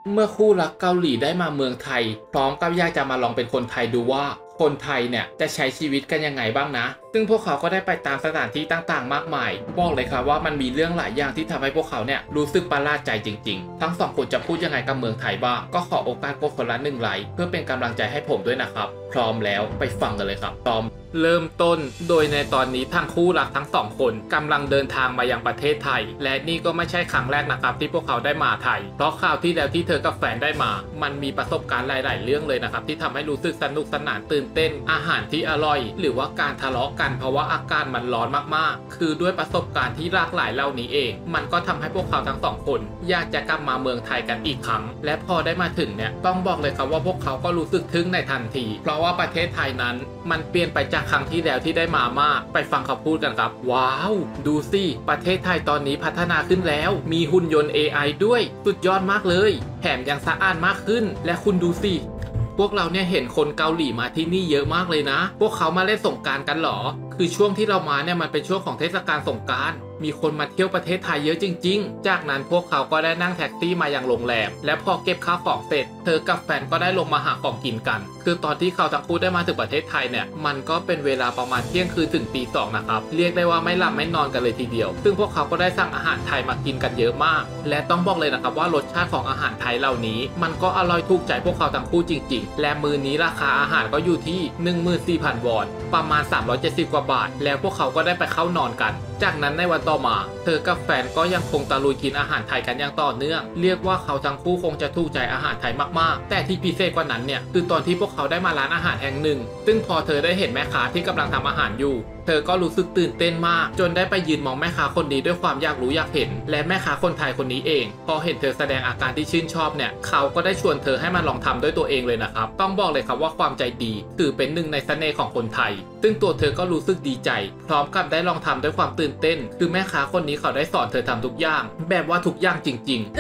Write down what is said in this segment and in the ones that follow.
เมื่อคู่รักเกาหลีได้มาเมืองไทยพร้อมกับอยากจะมาลองเป็นคนไทยดูว่าคนไทยเนี่ยจะใช้ชีวิตกันยังไงบ้างนะซึ่งพวกเขาก็ได้ไปตามสถานที่ต่างๆมากมายบอกเลยครับว่ามันมีเรื่องหลายอย่างที่ทำให้พวกเขาเนี่ยรู้สึกประหลาดใจจริงๆทั้งสองคนจะพูดยังไงกับเมืองไทยบ้างก็ขอโอกาสกดคนละ1 ไลค์เพื่อเป็นกำลังใจให้ผมด้วยนะครับพร้อมแล้วไปฟังกันเลยครับพร้อมเริ่มต้นโดยในตอนนี้ทั้งคู่รักทั้งสองคนกำลังเดินทางมายังประเทศไทยและนี่ก็ไม่ใช่ครั้งแรกนะครับที่พวกเขาได้มาไทยเพราะข่าวที่แล้วที่เธอกับแฟนได้มามันมีประสบการณ์หลายๆเรื่องเลยนะครับที่ทำให้รู้สึกสนุกสนานตื่นเต้นอาหารที่อร่อยหรือว่าการทะเลาะกันเพราะว่าอากาศมันร้อนมากๆคือด้วยประสบการณ์ที่หลากหลายเหล่านี้เองมันก็ทำให้พวกเขาทั้งสองคนอยากจะกลับมาเมืองไทยกันอีกครั้งและพอได้มาถึงเนี่ยต้องบอกเลยครับว่าพวกเขาก็รู้สึกทึ่งในทันทีเพราะว่าประเทศไทยนั้นมันเปลี่ยนไปจากครั้งที่แล้วที่ได้มามากไปฟังเขาพูดกันครับว้าวดูสิประเทศไทยตอนนี้พัฒนาขึ้นแล้วมีหุ่นยนต์ AI ด้วยสุดยอดมากเลยแถมยังสะอาดมากขึ้นและคุณดูสิพวกเราเนี่ยเห็นคนเกาหลีมาที่นี่เยอะมากเลยนะพวกเขามาเล่นสงกรานต์กันหรอคือช่วงที่เรามาเนี่ยมันเป็นช่วงของเทศกาลสงกรานต์มีคนมาเที่ยวประเทศไทยเยอะจริงๆจากนั้นพวกเขาก็ได้นั่งแท็กซี่มายังโรงแรมและพอเก็บข้าวของเสร็จเธอกับแฟนก็ได้ลงมาหาของกินกันคือตอนที่เขาทั้งคู่ได้มาถึงประเทศไทยเนี่ยมันก็เป็นเวลาประมาณเที่ยงคืนถึงตี 2นะครับเรียกได้ว่าไม่หลับไม่นอนกันเลยทีเดียวซึ่งพวกเขาก็ได้สั่งอาหารไทยมากินกันเยอะมากและต้องบอกเลยนะครับว่ารสชาติของอาหารไทยเหล่านี้มันก็อร่อยถูกใจพวกเขาทั้งคู่จริงๆและมื้อนี้ราคาอาหารก็อยู่ที่ 14,000 วอนประมาณ370 กว่าบาทแล้วพวกเขาก็ได้ไปเข้านอนกันจากนั้นในวันต่อมาเธอกับแฟนก็ยังคงตะลุยกินอาหารไทยกันอย่างต่อเนื่องเรียกว่าเขาทั้งคู่คงจะถูกใจอาหารไทยมากๆแต่ที่พิเศษกว่านั้นเนี่ยคือตอนที่พวกเขาได้มาร้านอาหารแห่งหนึ่งซึ่งพอเธอได้เห็นแม่ค้าที่กำลังทำอาหารอยู่เธอก็รู้สึกตื่นเต้นมากจนได้ไปยืนมองแม่ค้าคนนี้ด้วยความอยากรู้อยากเห็นและแม่ค้าคนไทยคนนี้เองพอเห็นเธอแสดงอาการที่ชื่นชอบเนี่ยเขาก็ได้ชวนเธอให้มาลองทำด้วยตัวเองเลยนะครับต้องบอกเลยครับว่าความใจดีถือเป็นหนึ่งในเสน่ห์ของคนไทยซึ่งตัวเธอก็รู้สึกดีใจพร้อมกับได้ลองทำด้วยความตื่นเต้นคือแม่ค้าคนนี้เขาได้สอนเธอทำทุกอย่างแบบว่าทุกอย่างจริงๆ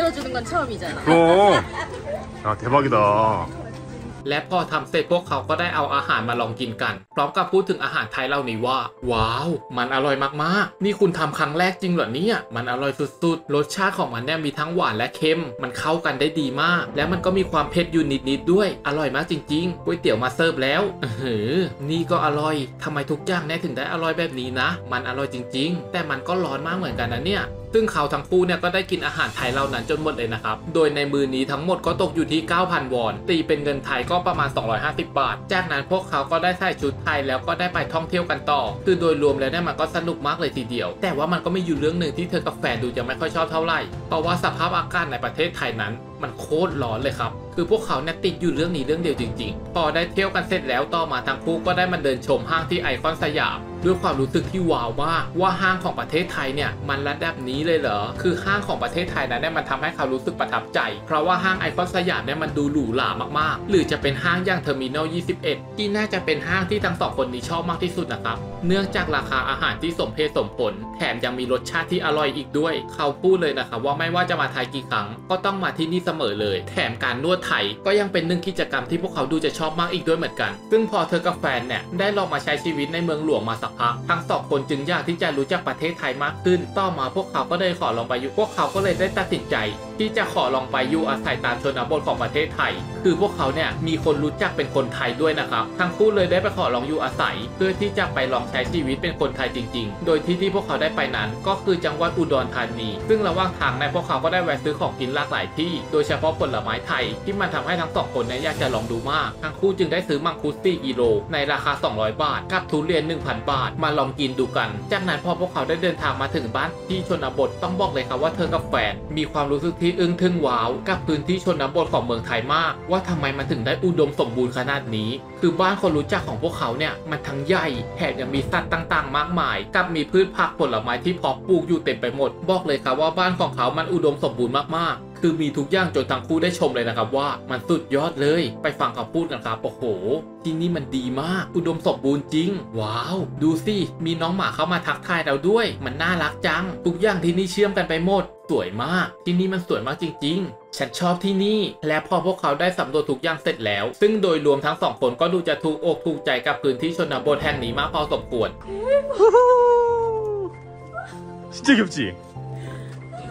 대박이다. และพอทำเสร็จพวกเขาก็ได้เอาอาหารมาลองกินกันพร้อมกับพูดถึงอาหารไทยเหล่านี้ว่าว้าวมันอร่อยมากๆนี่คุณทำครั้งแรกจริงเหรอเนี่ยมันอร่อยสุดๆรสชาติของมันเนี่ยมีทั้งหวานและเค็มมันเข้ากันได้ดีมากและมันก็มีความเผ็ดอยู่นิดๆด้วยอร่อยมากจริงๆก๋วยเตี๋ยวมาเสิร์ฟแล้วนี่ก็อร่อยทำไมทุกอย่างเนี่ยถึงได้อร่อยแบบนี้นะมันอร่อยจริงๆแต่มันก็ร้อนมากเหมือนกันนะเนี่ยซึ่งเขาทั้งคู่เนี่ยก็ได้กินอาหารไทยเหล่านั้นจนหมดเลยนะครับโดยในมือนี้ทั้งหมดก็ตกอยู่ที่ 9,000 วอนตีเป็นเงินไทยก็ประมาณ250 บาทจากนั้นพวกเขาก็ได้ใส่ชุดไทยแล้วก็ได้ไปท่องเที่ยวกันต่อคือโดยรวมแล้วเนี่ยมันก็สนุกมากเลยทีเดียวแต่ว่ามันก็มีอยู่เรื่องหนึ่งที่เธอกับแฟนดูจะไม่ค่อยชอบเท่าไหร่เพราะว่าสภาพอากาศในประเทศไทยนั้นมันโคตรร้อนเลยครับคือพวกเขาเนี่ยติดอยู่เรื่องนี้เรื่องเดียวจริงๆพอได้เที่ยวกันเสร็จแล้วต่อมาทั้งคู่ก็ได้มาเดินชมห้างที่ไอคอนสยามด้วยความรู้สึกที่ว้าวมากว่าห้างของประเทศไทยเนี่ยมันระดับนี้เลยเหรอคือห้างของประเทศไทยนั้นเนี่ยมันทำให้เขารู้สึกประทับใจเพราะว่าห้างไอคอนสยามเนี่ยมันดูหรูหรามากๆหรือจะเป็นห้างอย่างเทอร์มินอล 21ที่น่าจะเป็นห้างที่ทั้งสองคนนี้ชอบมากที่สุดนะครับเนื่องจากราคาอาหารที่สมเหตุสมผลแถมยังมีรสชาติที่อร่อยอีกด้วยเขาพูดเลยนะครับว่าไม่ว่าจะมาไทยกี่ครั้งก็ต้องมาที่นี่เสมอเลยแถมการนวดไทยก็ยังเป็นหนึ่งกิจกรรมที่พวกเขาดูจะชอบมากอีกด้วยเหมือนกันซึ่งพอเธอกับแฟนเนี่ยได้ลองมาใช้ชีวิตในเมืองหลวงมาสักพักทั้งสองคนจึงอยากที่จะรู้จักประเทศไทยมากขึ้นต่อมาพวกเขาก็เลยขอลองไปอยู่พวกเขาก็เลยได้ตัดสินใจที่จะขอลองไปอยู่อาศัยตามชนบทของประเทศไทยคือพวกเขาเนี่ยมีคนรู้จักเป็นคนไทยด้วยนะครับทั้งคู่เลยได้ไปขอลองอยู่อาศัยเพื่อที่จะไปลองใช้ชีวิตเป็นคนไทยจริงๆโดยที่พวกเขาได้ไปนั้นก็คือจังหวัดอุดรธานีซึ่งระหว่างทางในพวกเขาก็ได้แวะซื้อของกินหลากหลายที่โดยเฉพาะผลไม้ไทยที่มันทำให้ทั้งสองคนเนี่ยอยากจะลองดูมากทั้งคู่จึงได้ซื้อมังคุด4 กิโลในราคา200 บาทกับทุเรียน 1,000 บาทมาลองกินดูกันจากนั้นพอพวกเขาได้เดินทางมาถึงบ้านที่ชนบทต้องบอกเลยครับว่าเธอกับแฟนมีความรู้สึกที่อึ้งทึ่งว้าวกับพื้นที่ชนบทของเมืองไทยมากว่าทำไมมันถึงได้อุดมสมบูรณ์ขนาดนี้คือบ้านคนรู้จักของพวกเขาเนี่ยมันทั้งใหญ่แถมยังมีสัตว์ต่างๆมากมายกับมีพืชผักผลไม้ที่เพาะปลูกอยู่เต็มไปหมดบอกเลยครับว่าบ้านของเขามันอุดมสมบูรณ์มากๆคือมีทุกอย่างจนทั้งคู่ได้ชมเลยนะครับว่ามันสุดยอดเลยไปฟังเขาพูดกันครับโอ้โหที่นี่มันดีมากอุดมสมบูรณ์จริงว้าวดูสิมีน้องหมาเข้ามาทักทายเราด้วยมันน่ารักจังทุกอย่างที่นี่เชื่อมกันไปหมดสวยมากที่นี่มันสวยมากจริงๆฉันชอบที่นี่และพอพวกเขาได้สำรวจทุกอย่างเสร็จแล้วซึ่งโดยรวมทั้งสองคนก็ดูจะถูกอกถูกใจกับพื้นที่ชนบทแห่งนี้มากพอสมควร 진짜 귀엽지?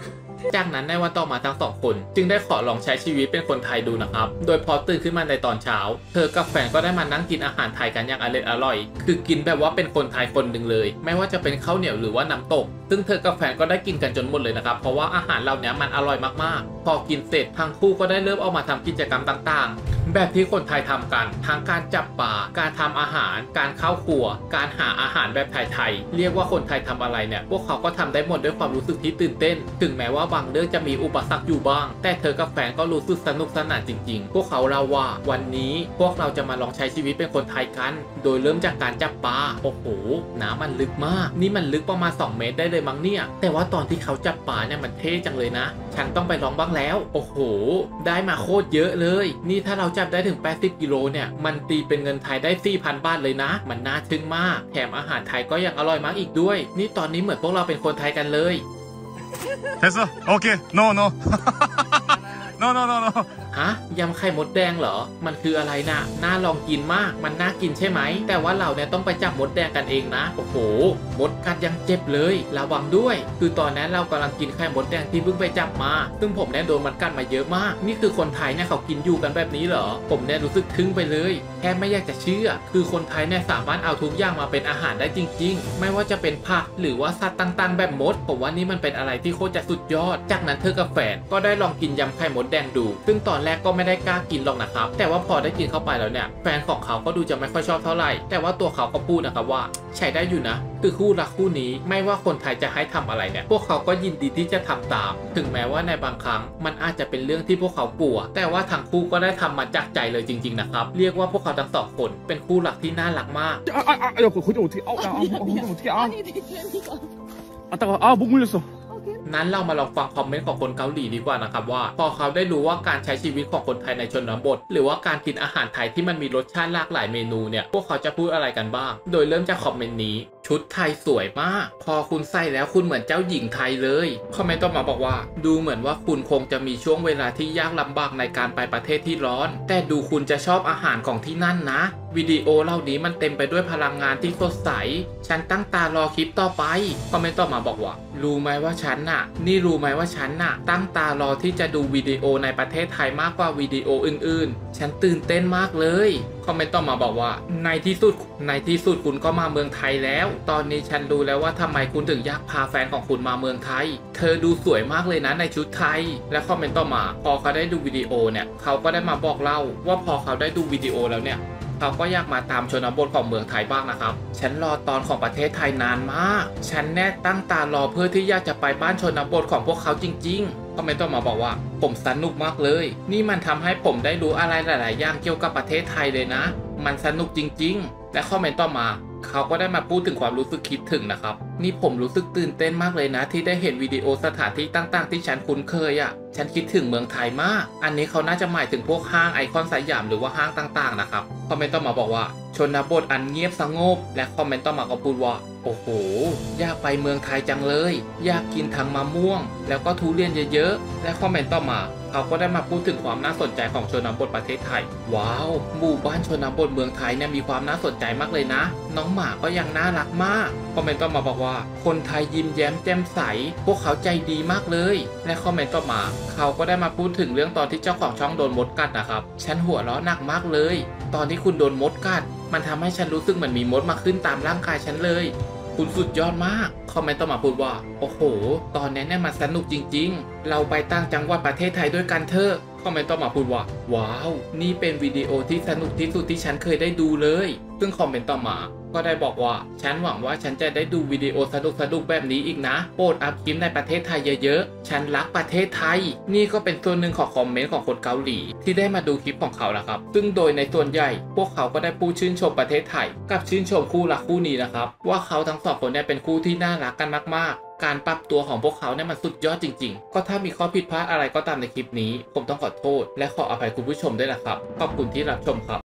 จากนั้นในวันต่อมาทั้งสองคนจึงได้ขอลองใช้ชีวิตเป็นคนไทยดูนะครับโดยพอตื่นขึ้นมาในตอนเช้าเธอกับแฟนก็ได้มานั่งกินอาหารไทยกันอย่างอร่อยคือกินแบบว่าเป็นคนไทยคนหนึ่งเลยไม่ว่าจะเป็นข้าวเหนียวหรือว่าน้ำตกซึ่งเธอกับแฟนก็ได้กินกันจนหมดเลยนะครับเพราะว่าอาหารเหล่านี้มันอร่อยมากๆพอกินเสร็จทั้งคู่ก็ได้เริ่มออกมาทำกิจกรรมต่างๆแบบที่คนไทยทำกันทั้งการจับปลาการทำอาหารการเข้าครัวการหาอาหารแบบไทยๆเรียกว่าคนไทยทำอะไรเนี่ยพวกเขาก็ทำได้หมดด้วยความรู้สึกที่ตื่นเต้นถึงแม้ว่าบางเรื่องจะมีอุปสรรคอยู่บ้างแต่เธอกับแฟนก็รู้สึกสนุกสนานจริงๆพวกเขาเล่าว่าวันนี้พวกเราจะมาลองใช้ชีวิตเป็นคนไทยกันโดยเริ่มจากการจับปลาโอ้โหน้ำมันลึกมากนี่มันลึกประมาณ2 เมตรได้เลยมั้งเนี่ยแต่ว่าตอนที่เขาจับปลาเนี่ยมันเท่จังเลยนะฉันต้องไปลองบ้างแล้วโอ้โหได้มาโคตรเยอะเลยนี่ถ้าเราจับได้ถึง80 กิโลเนี่ยมันตีเป็นเงินไทยได้ 4,000 บาทเลยนะมันน่าทึ่งมากแถมอาหารไทยก็ยังอร่อยมากอีกด้วยนี่ตอนนี้เหมือนพวกเราเป็นคนไทยกันเลย 됐어 오케이 no no no no no no ฮะยำไข่มดแดงเหรอมันคืออะไรนะน่าลองกินมากมันน่ากินใช่ไหมแต่ว่าเราเนี่ยต้องไปจับมดแดงกันเองนะโอ้โหมดกัดยังเจ็บเลยระวังด้วยคือตอนนั้นเรากำลังกินไข่มดแดงที่เพิ่งไปจับมาซึ่งผมเนี่ยโดนมันกัดมาเยอะมากนี่คือคนไทยเนี่ยเขากินอยู่กันแบบนี้เหรอผมเนี่ยรู้สึกทึ่งไปเลยแค่ไม่อยากจะเชื่อคือคนไทยเนี่ยสามารถเอาทุกอย่างมาเป็นอาหารได้จริงๆไม่ว่าจะเป็นผักหรือว่าสัตว์ต่างๆแบบมดผมว่านี่มันเป็นอะไรที่โคตรจะสุดยอดจากนั้นเธอกับแฟนก็ได้ลองกินยำไข่มดแดงดูซึ่งตอนแรกก็ไม่ได้กล้ากินหรอกนะครับแต่ว่าพอได้กินเข้าไปแล้วเนี่ยแฟนของเขาก็ดูจะไม่ค่อยชอบเท่าไหร่แต่ว่าตัวเขาก็พูดนะครับว่าใช้ได้อยู่นะคือคู่รักคู่นี้ไม่ว่าคนไทยจะให้ทำอะไรเนี่ยพวกเขาก็ยินดีที่จะทำตามถึงแม้ว่าในบางครั้งมันอาจจะเป็นเรื่องที่พวกเขากลัวแต่ว่าทั้งคู่ก็ได้ทำมาจากใจเลยจริงๆนะครับเรียกว่าพวกเขาทั้งสองคนเป็นคู่รักที่น่ารักมาก 야 거기 어떻게 어떻게 아니 되니까. 따가 목 물렸어 นั้นเรามาลองฟังคอมเมนต์ของคนเกาหลีดีกว่านะครับว่าพอเขาได้รู้ว่าการใช้ชีวิตของคนไทยในชนบทหรือว่าการกินอาหารไทยที่มันมีรสชาติหลากหลายเมนูเนี่ยพวกเขาจะพูดอะไรกันบ้างโดยเริ่มจากคอมเมนต์นี้ชุดไทยสวยมากพอคุณใส่แล้วคุณเหมือนเจ้าหญิงไทยเลยคอมเมนต์ต่อมาบอกว่าดูเหมือนว่าคุณคงจะมีช่วงเวลาที่ยากลำบากในการไปประเทศที่ร้อนแต่ดูคุณจะชอบอาหารของที่นั่นนะวิดีโอเหล่านี้มันเต็มไปด้วยพลังงานที่สดใสฉันตั้งตารอคลิปต่อไปคอมเมนต์ต่อมาบอกว่ารู้ไหมว่าฉันน่ะตั้งตารอที่จะดูวิดีโอในประเทศไทยมากกว่าวิดีโออื่นๆฉันตื่นเต้นมากเลยคอมเมนต์ต่อมาบอกว่าในที่สุดคุณก็มาเมืองไทยแล้วตอนนี้ฉันรู้แล้วว่าทำไมคุณถึงอยากพาแฟนของคุณมาเมืองไทยเธอดูสวยมากเลยนะในชุดไทยและคอมเมนต์ต่อมาพอเขาได้ดูวิดีโอเนี่ยเขาก็ได้มาบอกเล่าว่าพอเขาได้ดูวิดีโอแล้วเนี่ยเขาก็อยากมาตามชนบทของเมืองไทยบ้างนะครับฉันรอตอนของประเทศไทยนานมากฉันแน่ตั้งตารอเพื่อที่อยากจะไปบ้านชนบทของพวกเขาจริงๆคอมเมนต์ต่อมาบอกว่าผมสนุกมากเลยนี่มันทำให้ผมได้รู้อะไรหลายๆอย่างเกี่ยวกับประเทศไทยเลยนะมันสนุกจริงๆและคอมเมนต์ต่อมาเขาก็ได้มาพูดถึงความรู้สึกคิดถึงนะครับนี่ผมรู้สึกตื่นเต้นมากเลยนะที่ได้เห็นวิดีโอสถานที่ต่างๆที่ฉันคุ้นเคยอ่ะฉันคิดถึงเมืองไทยมากอันนี้เขาน่าจะหมายถึงพวกห้างไอคอนสยามหรือว่าห้างต่างๆนะครับคอมเมนต์ต่อมาบอกว่าชนบทอันเงียบสงบและคอมเมนต์ต่อมาก็พูดว่าโอ้โหอยากไปเมืองไทยจังเลยอยากกินทั้งมะม่วงแล้วก็ทุเรียนเยอะๆและคอมเมนต์ต่อมาเขาก็ได้มาพูดถึงความน่าสนใจของชนบทประเทศไทยว้าวหมู่บ้านชนบทเมืองไทยเนี่ยมีความน่าสนใจมากเลยนะน้องหมาก็ยังน่ารักมากคอมเมนต์ต่อมาบอกว่าคนไทยยิ้มแย้มแจ่มใสพวกเขาใจดีมากเลยและคอมเมนต์ต่อมาเขาก็ได้มาพูดถึงเรื่องตอนที่เจ้าของช่องโดนมดกัดนะครับฉันหัวเราะหนักมากเลยตอนที่คุณโดนมดกัดมันทำให้ฉันรู้สึกเหมือนมีมดมาขึ้นตามร่างกายฉันเลยคุณสุดยอดมากคอมเมนต์ต่อมาพูดว่าโอ้โหตอนนี้เนี่ยมันสนุกจริงๆเราไปตั้งจังหวัดประเทศไทยด้วยกันเถอะคอมเมนต์ต่อมาพูดว่าว้าวนี่เป็นวิดีโอที่สนุกที่สุดที่ฉันเคยได้ดูเลยซึ่งคอมเมนต์ต่อมาก็ได้บอกว่าฉันหวังว่าฉันจะได้ดูวิดีโอสนุกแบบนี้อีกนะโปรดอัพคลิปในประเทศไทยเยอะๆฉันรักประเทศไทยนี่ก็เป็นส่วนหนึ่งของคอมเมนต์ของคนเกาหลีที่ได้มาดูคลิปของเขานะครับซึ่งโดยในส่วนใหญ่พวกเขาก็ได้พูดชื่นชมประเทศไทยกับชื่นชมคู่รักคู่นี้นะครับว่าเขาทั้งสองคนเนี่ยเป็นคู่ที่น่ารักกันมากๆการปรับตัวของพวกเขาเนี่ยมันสุดยอดจริงๆก็ถ้ามีข้อผิดพลาดอะไรก็ตามในคลิปนี้ผมต้องขอโทษและขออภัยคุณผู้ชมด้วยนะครับขอบคุณที่รับชมครับ